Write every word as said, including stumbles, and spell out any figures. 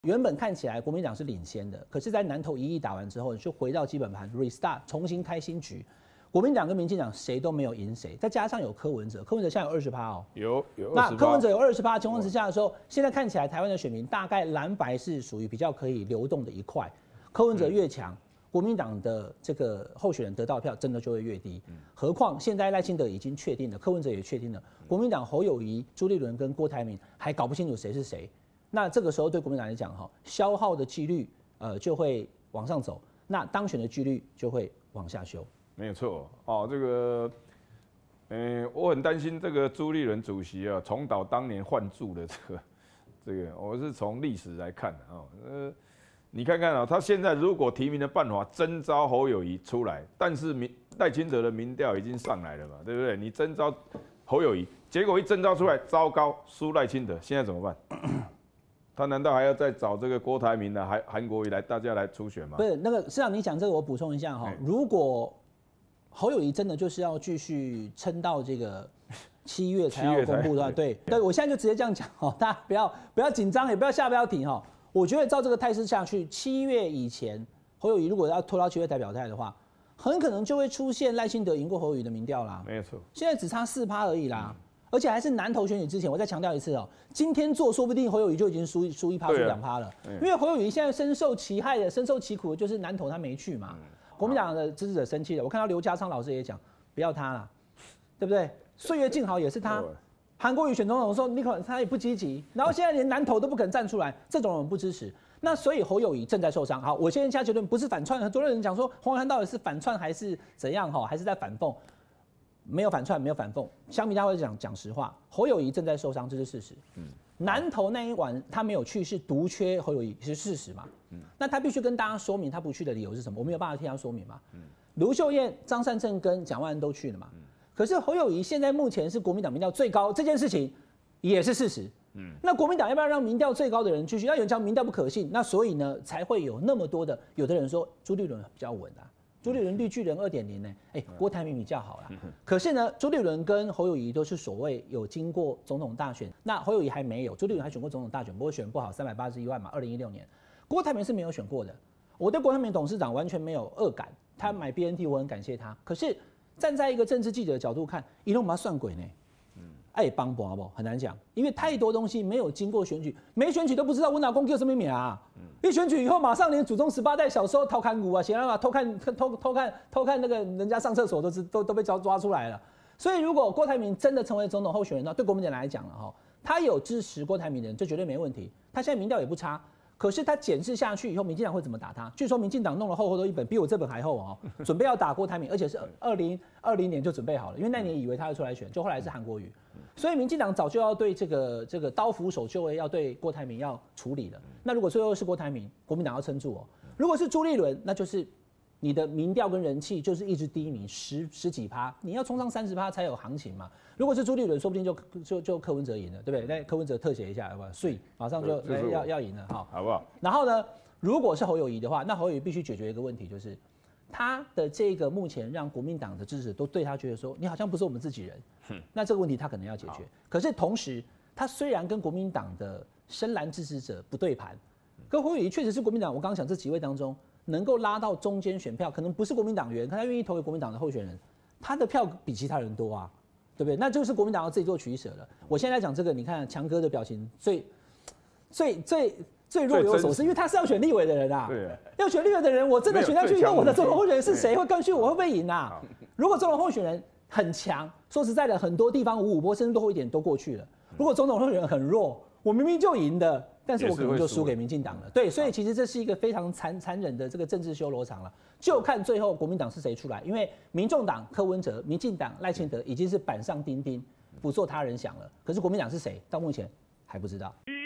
原本看起来国民党是领先的，可是，在南投一役打完之后，就回到基本盘 restart， 重新开新局。国民党跟民进党谁都没有赢谁，再加上有柯文哲，柯文哲现在有二十趴哦， 有有。 那柯文哲有二十趴情况之下的时候，现在看起来台湾的选民大概蓝白是属于比较可以流动的一块，柯文哲越强。嗯国民党的这个候选人得到的票真的就会越低，何况现在赖清德已经确定了，柯文哲也确定了，国民党侯友宜、朱立伦跟郭台铭还搞不清楚谁是谁，那这个时候对国民党来讲，哈，消耗的几率呃就会往上走，那当选的几率就会往下修。 没有错哦，这个，呃，我很担心这个朱立伦主席啊，重蹈当年换柱的这个这个，我是从历史来看的啊，呃。你看看啊，他现在如果提名的办法征召侯友宜出来，但是民赖清德的民调已经上来了嘛，对不对？你征召侯友宜，结果一征召出来，糟糕，输赖清德，现在怎么办？他难道还要再找这个郭台铭呢、韩韩国瑜来大家来初选吗？ 不是，那个市长你讲这个，我补充一下哈，如果侯友宜真的就是要继续撑到这个七月才要公布的话，对对，我现在就直接这样讲哈，大家不要不要紧张，也不要下标题哈。我觉得照这个态势下去，七月以前侯友宜如果要拖到七月才表态的话，很可能就会出现赖清德赢过侯友宜的民调啦。 没有错， 现在只差四趴而已啦，嗯、而且还是南投选举之前。我再强调一次哦、喔，今天做说不定侯友宜就已经输输一趴、输两趴了，因为侯友宜现在深受其害的、深受其苦的就是南投他没去嘛。嗯、国民党的支持者生气了，我看到刘家昌老师也讲，不要他啦，对不对？岁月静好也是他。韩国瑜选总统的时候，你可能他也不积极，然后现在连南投都不肯站出来，这种人不支持。那所以侯友宜正在受伤。好，我现在下结论不是反串，很多人讲说黄暐瀚到底是反串还是怎样哈，还是在反讽？没有反串，没有反讽。乡民大会讲讲实话，侯友宜正在受伤，这是事实。嗯，南投那一晚他没有去，是独缺侯友宜是事实嘛？嗯，那他必须跟大家说明他不去的理由是什么，我没有办法替他说明嘛。嗯，卢秀燕、张善政跟蒋万安都去了嘛。嗯。可是侯友宜现在目前是国民党民调最高，这件事情也是事实。嗯，那国民党要不要让民调最高的人继续？要有人讲民调不可信，那所以呢才会有那么多的，有的人说朱立伦比较稳啊，朱立伦绿巨人 二点零 呢，哎，郭台铭比较好啦。可是呢，朱立伦跟侯友宜都是所谓有经过总统大选，那侯友宜还没有，朱立伦还选过总统大选，不过选不好，三百八十一万嘛，二零一六年，郭台铭是没有选过的。我对郭台铭董事长完全没有恶感，他买 B N T 我很感谢他，可是。站在一个政治记者的角度看，一路把它算鬼呢，哎，帮不不很难讲，因为太多东西没有经过选举，没选举都不知道温拿公叫什么名啊。一选举以后，马上连祖宗十八代小时候偷看股啊，显然嘛偷看偷偷看偷看那个人家上厕所都是都都被抓抓出来了。所以如果郭台铭真的成为总统候选人，那对国民党来讲了哈，他有支持郭台铭的人，这绝对没问题。他现在民调也不差。可是他检视下去以后，民进党会怎么打他？据说民进党弄了厚厚的一本，比我这本还厚哦，准备要打郭台铭，而且是二零二零年就准备好了，因为那年以为他会出来选，就后来是韩国瑜，所以民进党早就要对这个这个刀斧手就会要对郭台铭要处理了。那如果最后是郭台铭，国民党要撑住哦；如果是朱立伦，那就是你的民调跟人气就是一直低迷十十几趴，你要冲上三十趴才有行情嘛。如果是朱立伦，说不定就就就柯文哲赢了，对不对？那柯文哲特写一下，好不好？所以马上就要要赢了，哈， 好不好？然后呢，如果是侯友宜的话，那侯友宜必须解决一个问题，就是他的这个目前让国民党的支持都对他觉得说，你好像不是我们自己人，那这个问题他可能要解决。可是同时，他虽然跟国民党的深蓝支持者不对盘，可侯友宜确实是国民党，我刚刚讲这几位当中能够拉到中间选票，可能不是国民党员，可他愿意投给国民党的候选人，他的票比其他人多啊。对不对？那就是国民党要自己做取舍了。我现在讲这个，你看强哥的表情最最最最若有所思，因为他是要选立委的人啊。对，要选立委的人，我真的选下去以后，我的总统候选人是谁？会干预我会不会赢啊？如果总统候选人很强，说实在的，很多地方五五波甚至多一点都过去了。如果总统候选人很弱，我明明就赢的，但是我可能就输给民进党了。对，所以其实这是一个非常残残忍的这个政治修罗场了。就看最后国民党是谁出来，因为民众党柯文哲、民进党赖清德已经是板上钉钉，不做他人想了。可是国民党是谁，到目前还不知道。